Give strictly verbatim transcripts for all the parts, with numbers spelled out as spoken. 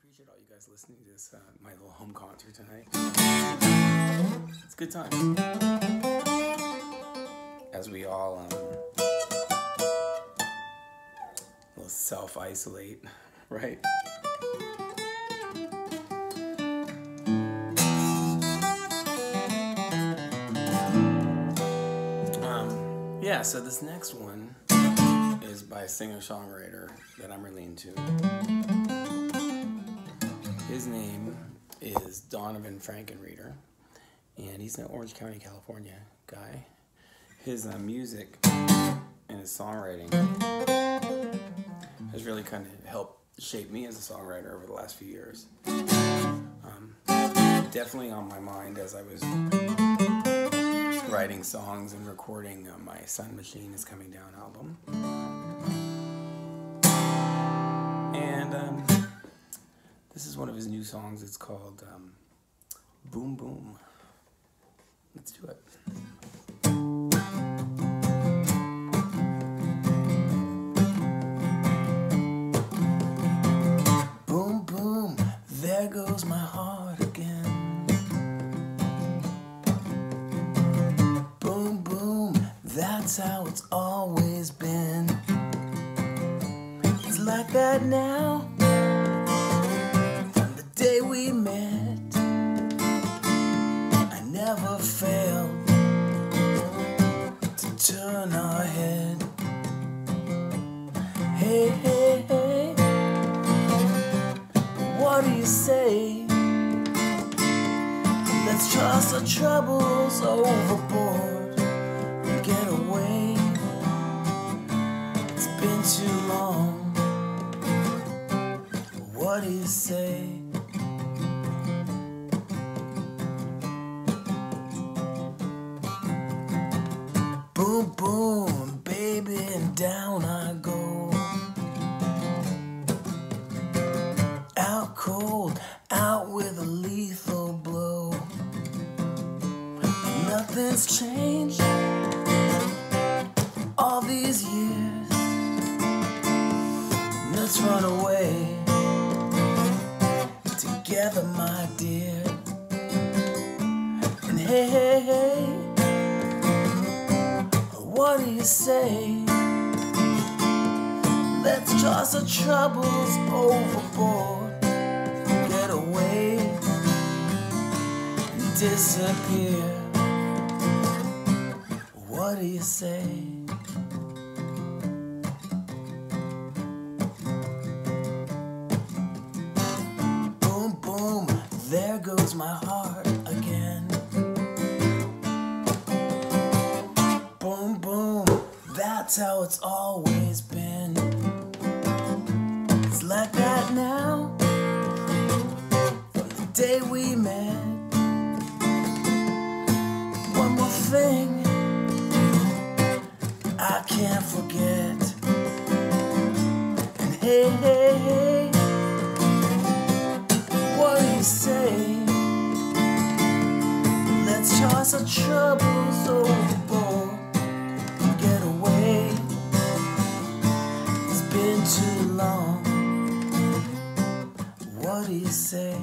appreciate all you guys listening to this, uh, my little home concert tonight. It's a good time. As we all um, will self-isolate, right? Um, yeah, so this next one is by a singer-songwriter that I'm really into. His name is Donovan Frankenreader, and he's an Orange County, California guy. His uh, music and his songwriting has really kind of helped shape me as a songwriter over the last few years. Um, definitely on my mind as I was writing songs and recording uh, my Sun Machine is Coming Down album. And um, this is one of his new songs. It's called um, Boom Boom. Let's do it. Boom, boom, there goes my heart again. Boom, boom, that's how it's always been. It's like that now. From the day we met, I never failed to turn our head. Hey, hey, hey, what do you say? Let's toss our troubles overboard and get away. It's been too long. What do you say? Boom, boom, baby, and down I go. Out cold, out with a lethal blow. Nothing's changed all these years. Let's run away together, my dear. And hey, hey, hey, what do you say? Let's toss our troubles overboard, get away and disappear. What do you say? Boom, boom, there goes my heart again. Boom, boom, that's how it's always been. It's like that now. From the day we met. One more thing I can't forget. And hey, hey, hey, what do you say? Let's toss our troubles overboard and get away. It's been too long. What do you say?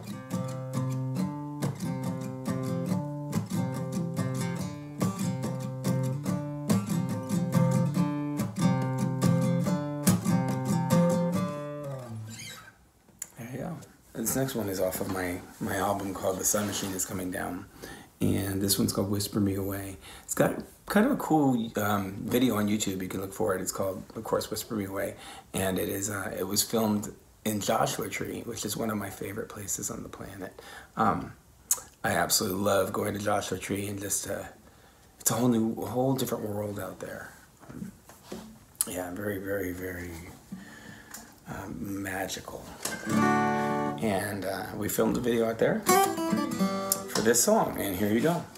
There you go. This next one is off of my, my album called The Sun Machine is Coming Down. And this one's called Whisper Me Away. It's got kind of a cool um, video on YouTube. You can look for it. It's called, of course, Whisper Me Away. And it is uh, it was filmed in Joshua Tree, which is one of my favorite places on the planet. Um, I absolutely love going to Joshua Tree, and just uh, it's a whole new, a whole different world out there. Um, yeah, very, very, very um, magical. And uh, we filmed a video out there for this song, and here you go.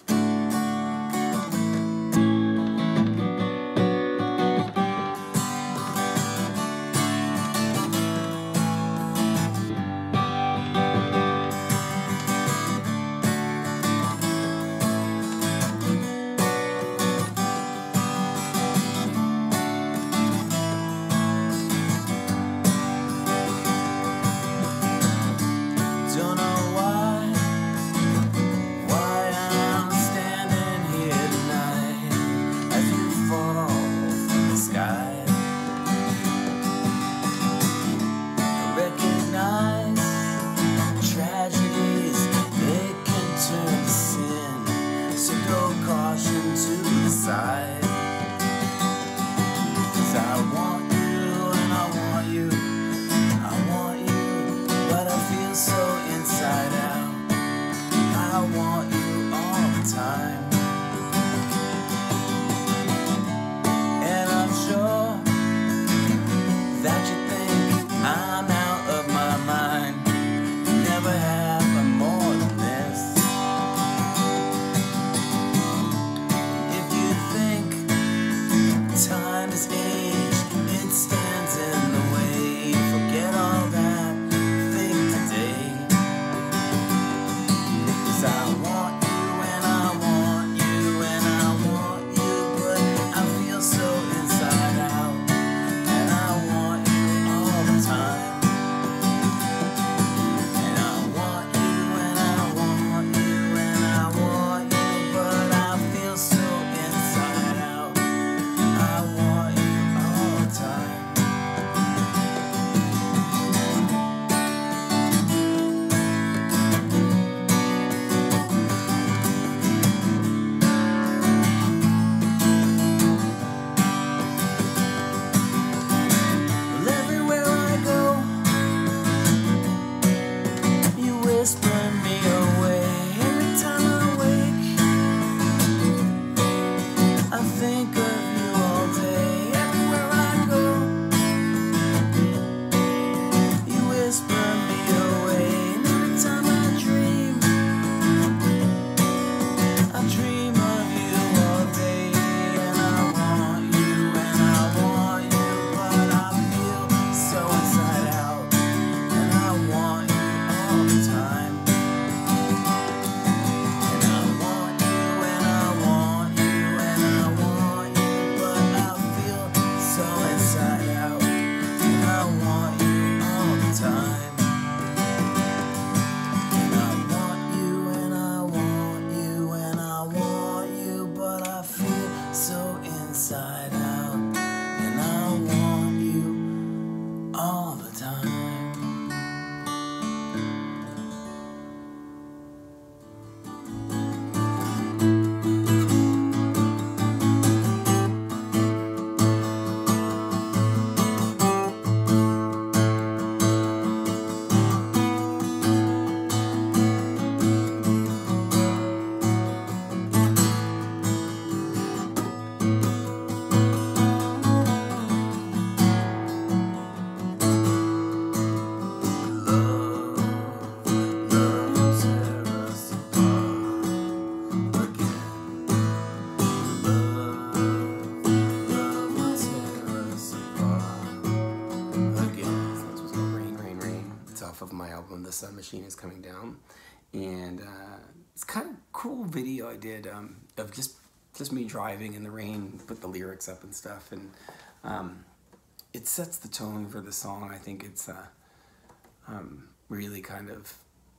off of my album, The Sun Machine Is Coming Down. And uh, it's kind of cool video I did um, of just just me driving in the rain, put the lyrics up and stuff, and um, it sets the tone for the song. I think it's uh, um, really kind of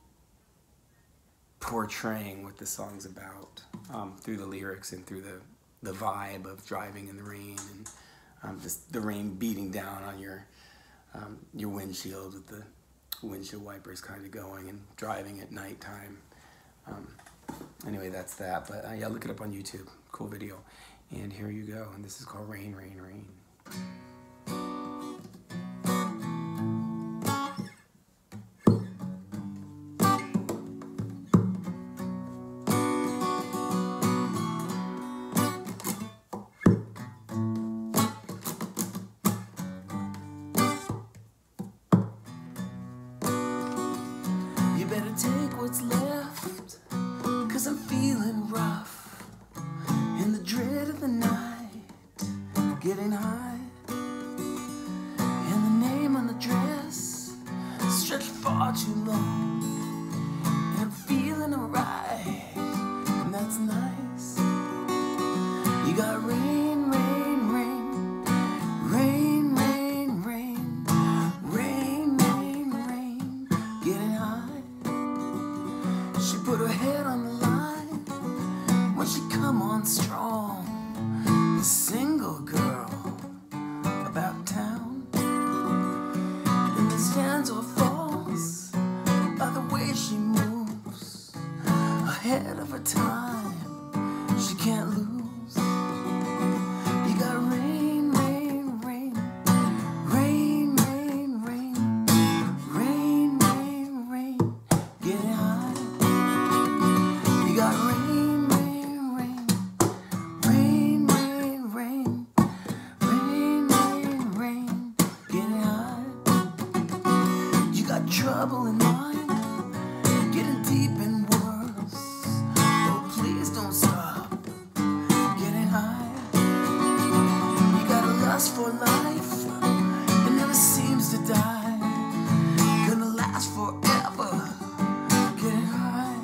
portraying what the song's about um, through the lyrics and through the, the vibe of driving in the rain, and um, just the rain beating down on your um, your windshield with the windshield wipers kind of going, and driving at nighttime. Um, anyway, that's that. But uh, yeah, look it up on YouTube. Cool video. And here you go. And this is called Rain, Rain, Rain. You better take what's left, 'cause I'm feeling rough. In the dread of the night, getting high. And the name on the dress stretched far too long. And I'm feeling alright, and that's nice. You got rain, rain, rain, rain, rain, rain, rain, rain, rain, getting high. She put her head on the line when she come on strong. The single girl about town. And the stanza falls by the way she moves, ahead of her time, she can't lose. You got rain, rain, rain, rain, rain, rain, rain, rain, rain, getting high. You got rain, rain, rain, rain, rain, rain, rain, rain, rain, getting high. You got trouble in mind, getting deep and worse. Oh, please don't stop getting high. You got a lust for life, it never seems to die. Gonna last forever, getting high.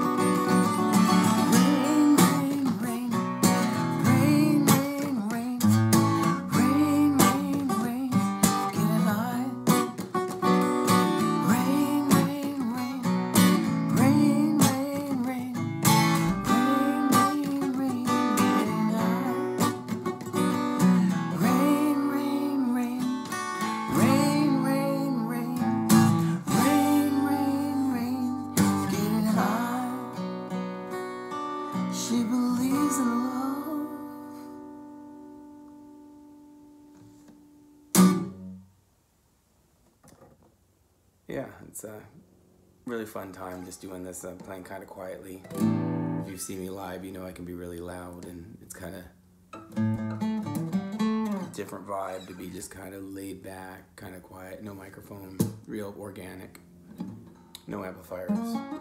Rain, rain, rain, rain, rain, rain, rain, rain, rain, getting high. Rain, rain, rain, rain, rain, rain, rain, rain, rain, getting high. Rain, rain, rain, rain, rain, rain, rain, rain, rain, getting high. She believes in love. Yeah, it's a really fun time just doing this. I'm playing kind of quietly. If you see me live, you know I can be really loud, and it's kind of a different vibe to be just kind of laid back, kind of quiet, no microphone, real organic, no amplifiers.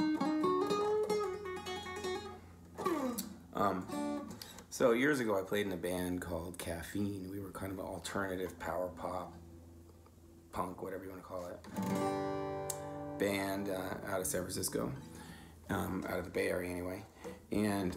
Um, so years ago I played in a band called Caffeine. We were kind of an alternative power pop, punk, whatever you want to call it, band uh, out of San Francisco, um, out of the Bay Area anyway. And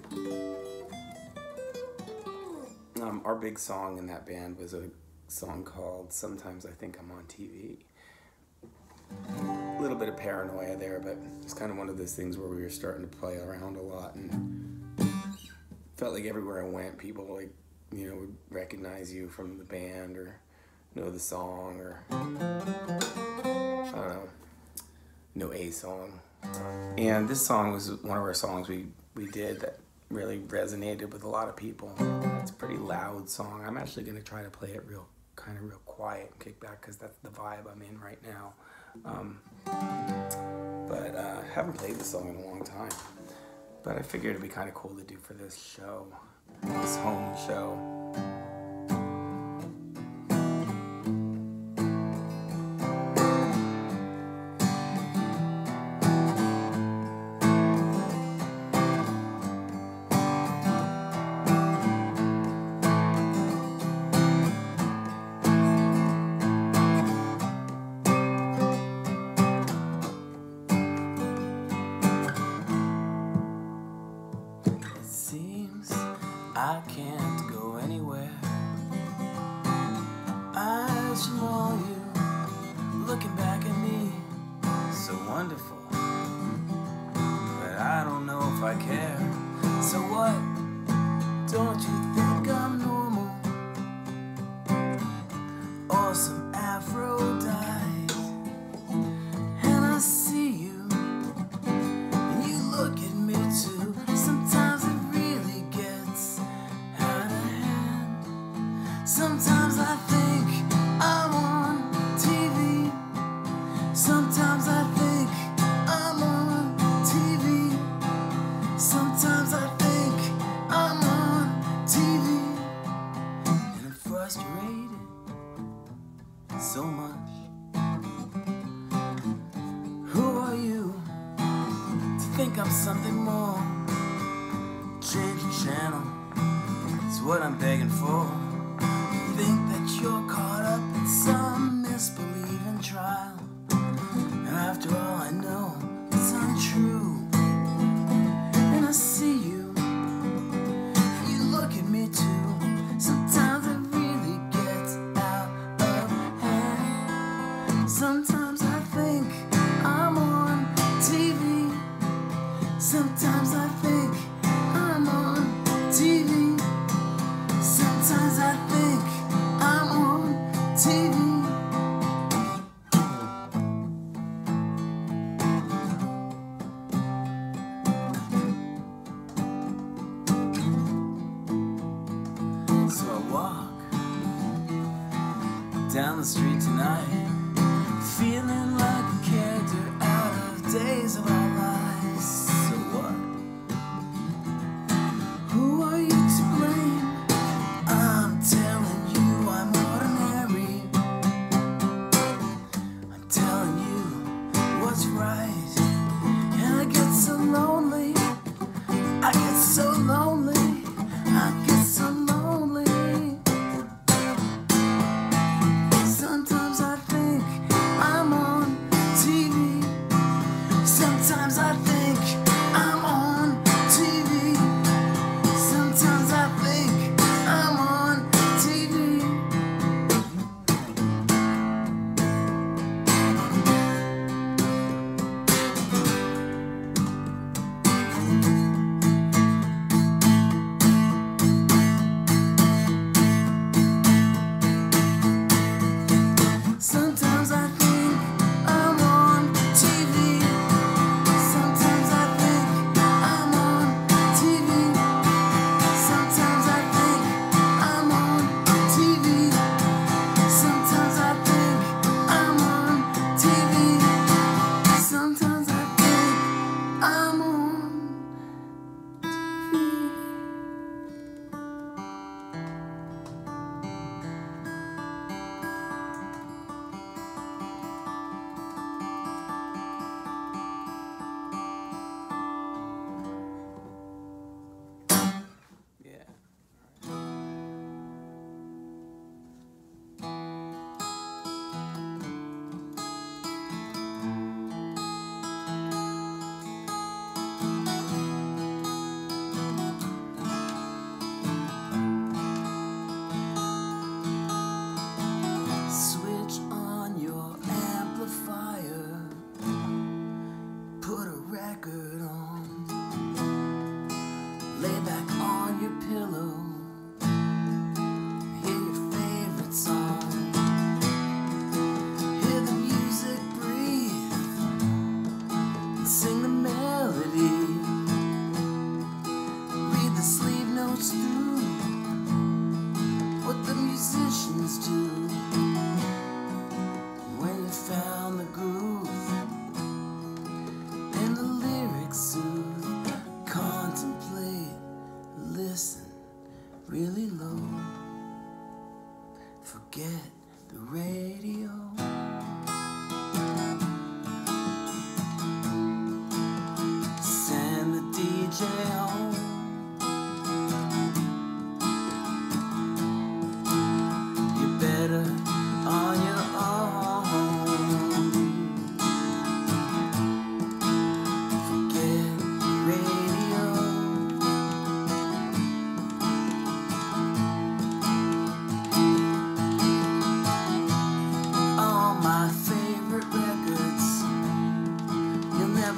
um, our big song in that band was a song called Sometimes I Think I'm on T V. A little bit of paranoia there, but it's kind of one of those things where we were starting to play around a lot, and felt like everywhere I went, people like, you know, would recognize you from the band or know the song, or I don't know, know a song. And this song was one of our songs we, we did that really resonated with a lot of people. It's a pretty loud song. I'm actually going to try to play it real, kind of real quiet and kick back, because that's the vibe I'm in right now. Um, but uh, I haven't played this song in a long time. But I figured it'd be kind of cool to do for this show, this home show. I can't go anywhere. I just know you looking back at me, so wonderful, but I don't know if I care. So what? Don't you think I'm normal? Or some Aphrodite? And I see you, and you look at me too. Sometimes it really gets out of hand. Sometimes I think I'm on T V. Sometimes I think I'm on T V. Sometimes I think I'm on T V. And I'm frustrated so much. Who are you to think I'm something more? Change the channel, it's what I'm begging for. Think that you're caught up in some misbelieving trial, and after all I know, it's untrue. And I see you, you look at me too. Sometimes it really gets out of hand. Sometimes I think I'm on T V. Sometimes I think I'm on T V. Sometimes I think I'm on T V. So I walk down the street tonight, feeling like a character out of Days of Our Lives. So what? Who are you to blame? I'm telling you I'm ordinary. I'm telling you what's right. And I get so lonely. I get so lonely. I get so lonely. Sometimes I think I'm on T V. Sometimes I think I'm on T V. Sometimes I think I'm on T V. Sometimes I think I'm on T V. Sometimes I think I'm on T V. Sometimes I think I'm on T V. Sometimes I think I'm on T V. Sometimes I think I'm on T V. Yeah. Switch on your amplifier. Put a record on. Lay back on your pillow. Hear your favorite song. Hear the music breathe and sing the melody. Read the sleeve notes through what the musicians do. When you found the groove and the lyric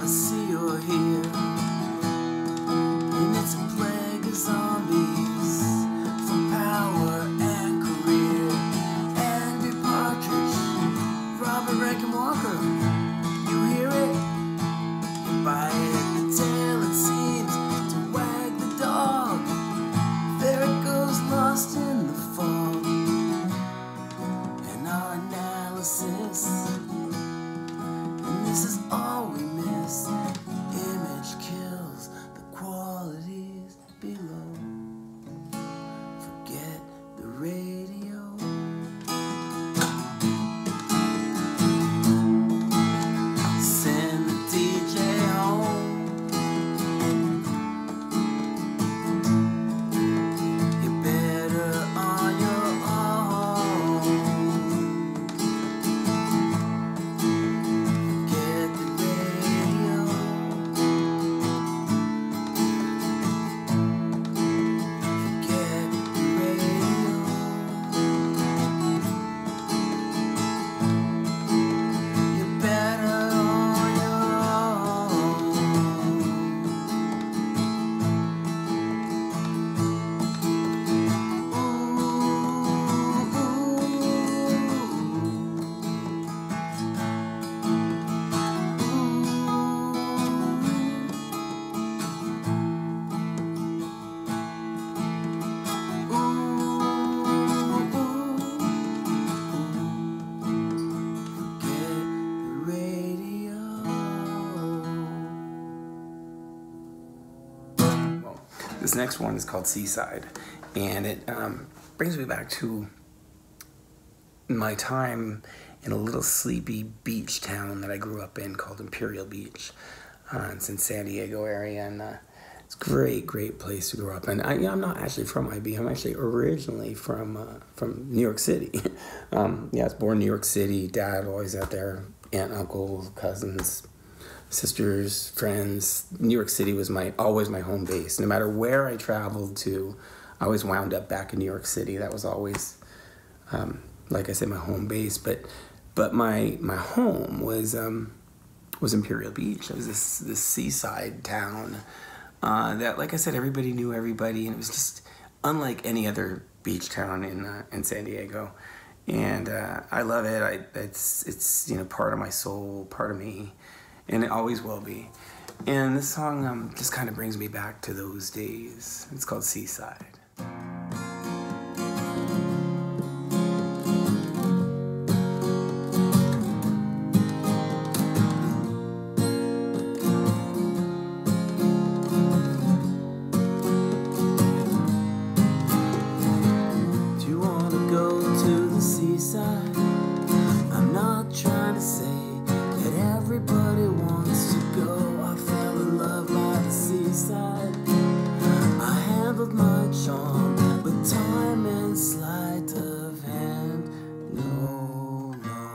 I see you're here, and it's a plague of zombies for power and career. Andy Partridge, Robert Rankin Walker, you hear it? You buy it, the tail it seems to wag the dog. There it goes, lost in the fog. And our analysis, and this is all we miss. Image kills the qualities below. Forget the radio. Send the D J home. You're better on your own. Forget the radio. Forget the radio. You're better on your own. This next one is called Seaside, and it um, brings me back to my time in a little sleepy beach town that I grew up in called Imperial Beach. Uh, it's in San Diego area, and uh, it's a great, great place to grow up. And I, I'm not actually from I B. I'm actually originally from uh, from New York City. um, yeah, I was born in New York City. Dad always out there. Aunt, uncle, cousins, sisters, friends. New York City was my always my home base. No matter where I traveled to, I always wound up back in New York City. That was always, um, like I said, my home base. But but my my home was um, was Imperial Beach. It was this this seaside town uh, that, like I said, everybody knew everybody, and it was just unlike any other beach town in uh, in San Diego. And uh, I love it. I it's it's you know part of my soul, part of me. And it always will be. And this song um, just kind of brings me back to those days. It's called Seaside. Do you want to go to the seaside? I'm not trying to say that everybody wants to go. I fell in love by the seaside. I handled my charm, but time and sleight of hand, no, no.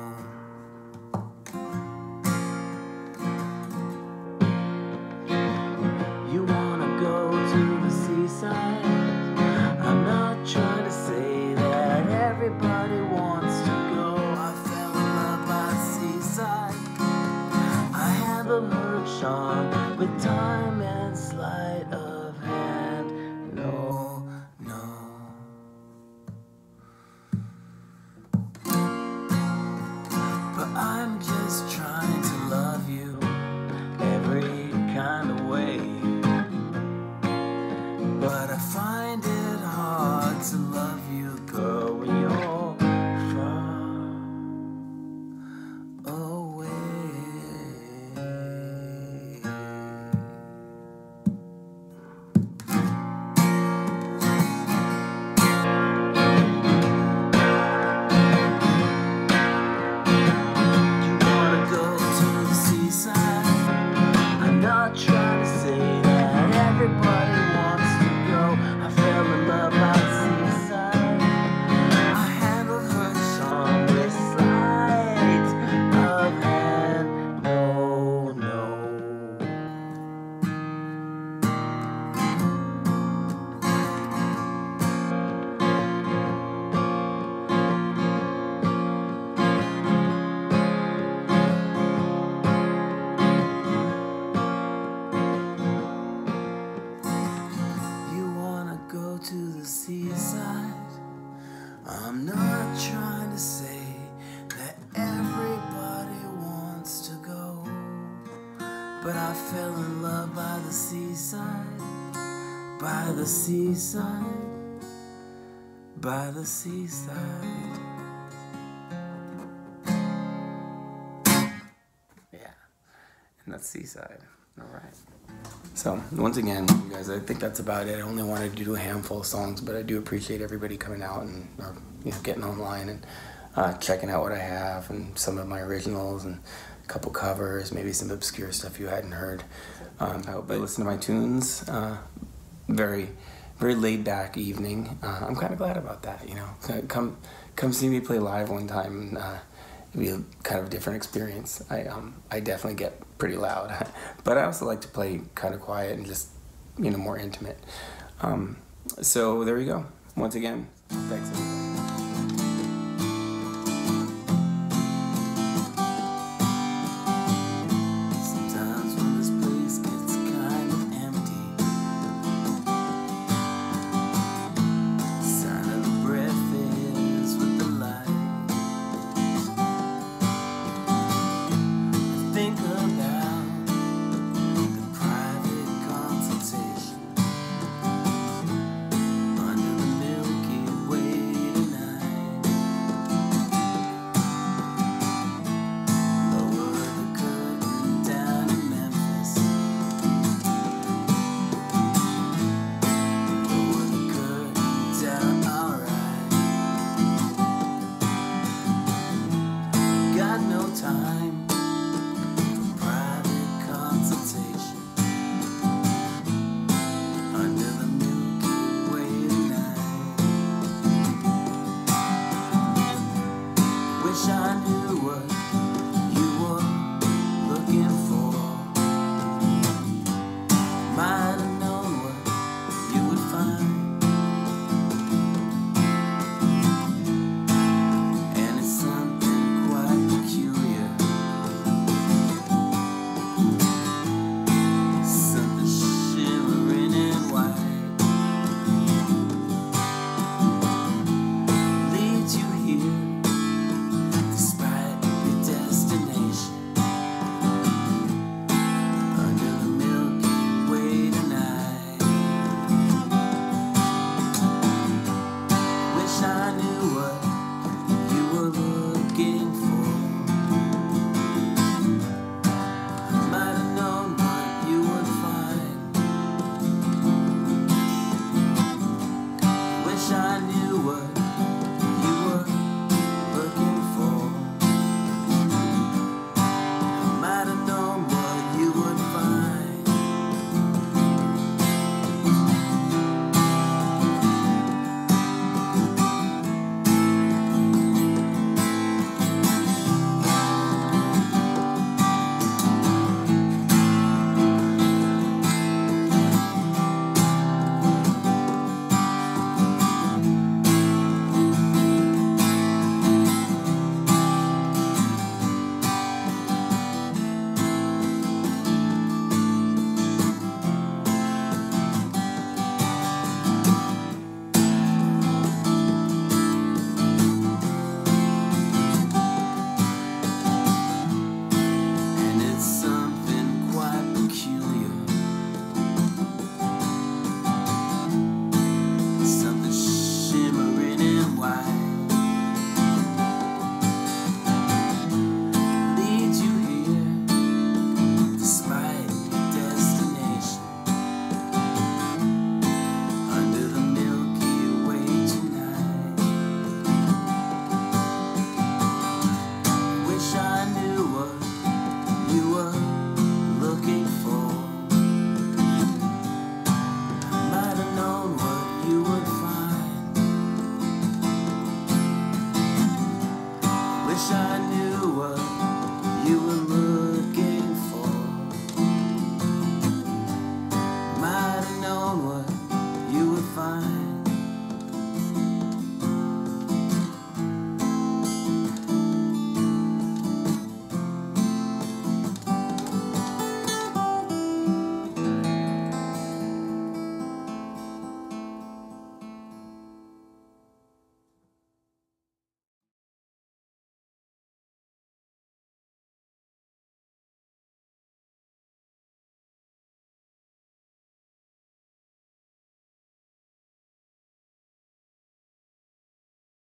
You wanna go to the seaside? I'm not trying to say that everybody wants to go. I fell in love by the seaside. I handled her charm with time and sleight of hand. No, no. But I'm just trying to love you every kind of way. But I find it hard to love you, girl, when you're far away. but I fell in love by the seaside, by the seaside, by the seaside. Yeah, and that's Seaside. All right. So once again, you guys, I think that's about it. I only wanted to do a handful of songs, but I do appreciate everybody coming out and or, you know, getting online and uh, checking out what I have and some of my originals and a couple covers, maybe some obscure stuff you hadn't heard. Um, I hope you listen to my tunes. Uh, very, very laid back evening. Uh, I'm kind of glad about that. You know, come, come see me play live one time. And, uh, it'd be a kind of a different experience. I um, I definitely get pretty loud, but I also like to play kind of quiet and just, you know, more intimate. Um, so there you go. Once again, thanks everybody.